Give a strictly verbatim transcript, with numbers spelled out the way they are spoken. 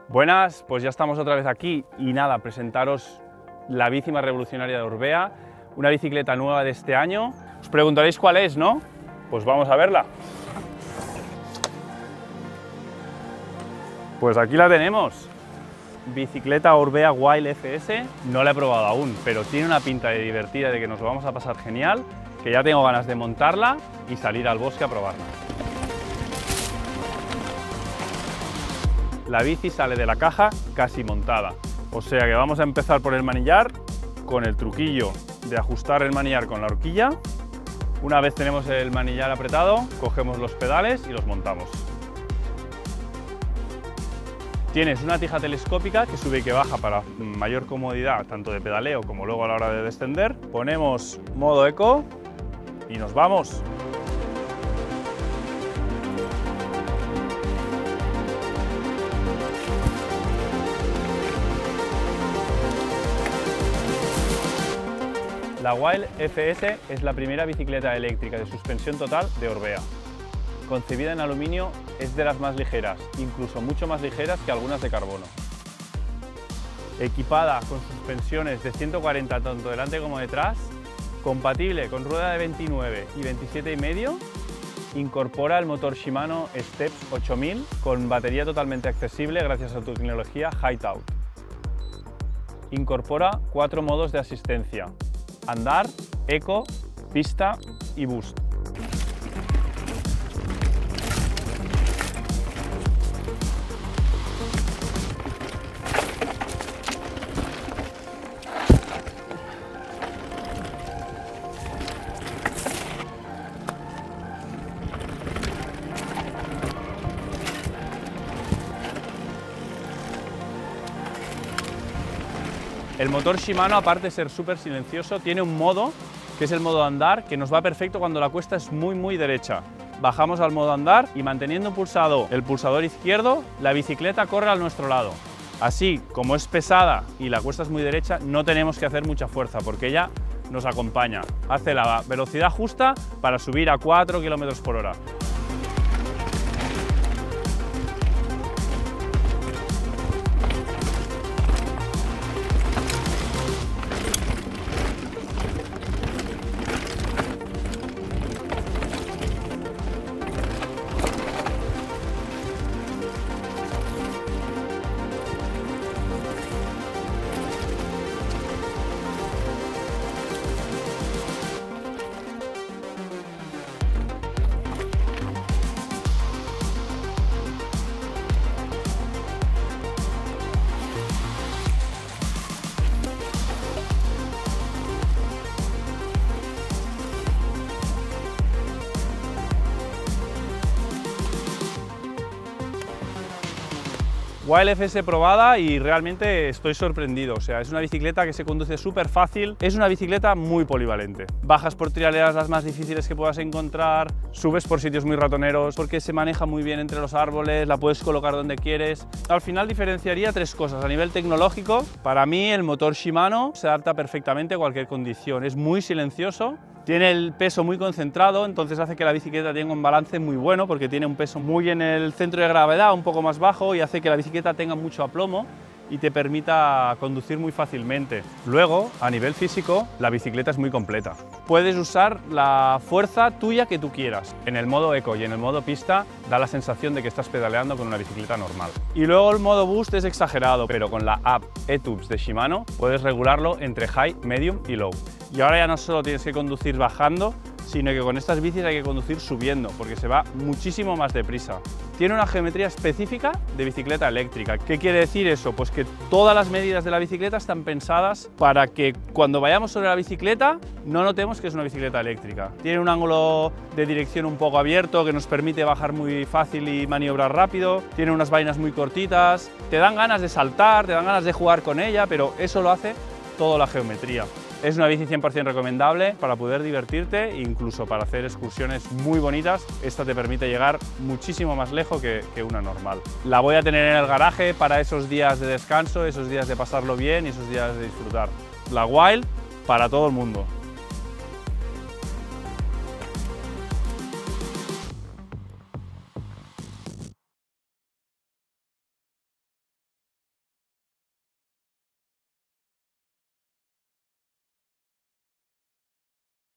Buenas, pues ya estamos otra vez aquí y nada, presentaros la bici más revolucionaria de Orbea, una bicicleta nueva de este año. Os preguntaréis cuál es, ¿no? Pues vamos a verla. Pues aquí la tenemos. Bicicleta Orbea Wild F S, no la he probado aún, pero tiene una pinta de divertida, de que nos lo vamos a pasar genial, que ya tengo ganas de montarla y salir al bosque a probarla. La bici sale de la caja casi montada, o sea que vamos a empezar por el manillar con el truquillo de ajustar el manillar con la horquilla. Una vez tenemos el manillar apretado, cogemos los pedales y los montamos. Tienes una tija telescópica que sube y que baja para mayor comodidad tanto de pedaleo como luego a la hora de descender. Ponemos modo eco y nos vamos. La Wild F S es la primera bicicleta eléctrica de suspensión total de Orbea. Concebida en aluminio, es de las más ligeras, incluso mucho más ligeras que algunas de carbono. Equipada con suspensiones de ciento cuarenta tanto delante como detrás, compatible con rueda de veintinueve y veintisiete y medio, incorpora el motor Shimano Steps ocho mil con batería totalmente accesible gracias a su tecnología Hightail. Incorpora cuatro modos de asistencia: andar, eco, pista y boost. El motor Shimano, aparte de ser súper silencioso, tiene un modo, que es el modo andar, que nos va perfecto cuando la cuesta es muy muy derecha. Bajamos al modo andar y manteniendo pulsado el pulsador izquierdo, la bicicleta corre a nuestro lado. Así, como es pesada y la cuesta es muy derecha, no tenemos que hacer mucha fuerza porque ella nos acompaña. Hace la velocidad justa para subir a cuatro kilómetros por hora. Wild F S probada y realmente estoy sorprendido, o sea, es una bicicleta que se conduce súper fácil, es una bicicleta muy polivalente. Bajas por trialeras las más difíciles que puedas encontrar, subes por sitios muy ratoneros porque se maneja muy bien entre los árboles, la puedes colocar donde quieres. Al final diferenciaría tres cosas. A nivel tecnológico, para mí el motor Shimano se adapta perfectamente a cualquier condición, es muy silencioso. Tiene el peso muy concentrado, entonces hace que la bicicleta tenga un balance muy bueno porque tiene un peso muy en el centro de gravedad, un poco más bajo, y hace que la bicicleta tenga mucho aplomo y te permita conducir muy fácilmente. Luego, a nivel físico, la bicicleta es muy completa. Puedes usar la fuerza tuya que tú quieras. En el modo eco y en el modo pista da la sensación de que estás pedaleando con una bicicleta normal. Y luego el modo boost es exagerado, pero con la app eTubes de Shimano puedes regularlo entre high, medium y low. Y ahora ya no solo tienes que conducir bajando, sino que con estas bicis hay que conducir subiendo, porque se va muchísimo más deprisa. Tiene una geometría específica de bicicleta eléctrica. ¿Qué quiere decir eso? Pues que todas las medidas de la bicicleta están pensadas para que cuando vayamos sobre la bicicleta no notemos que es una bicicleta eléctrica. Tiene un ángulo de dirección un poco abierto que nos permite bajar muy fácil y maniobrar rápido. Tiene unas vainas muy cortitas. Te dan ganas de saltar, te dan ganas de jugar con ella, pero eso lo hace toda la geometría. Es una bici cien por cien recomendable para poder divertirte e incluso para hacer excursiones muy bonitas. Esta te permite llegar muchísimo más lejos que, que una normal. La voy a tener en el garaje para esos días de descanso, esos días de pasarlo bien y esos días de disfrutar. La Wild para todo el mundo.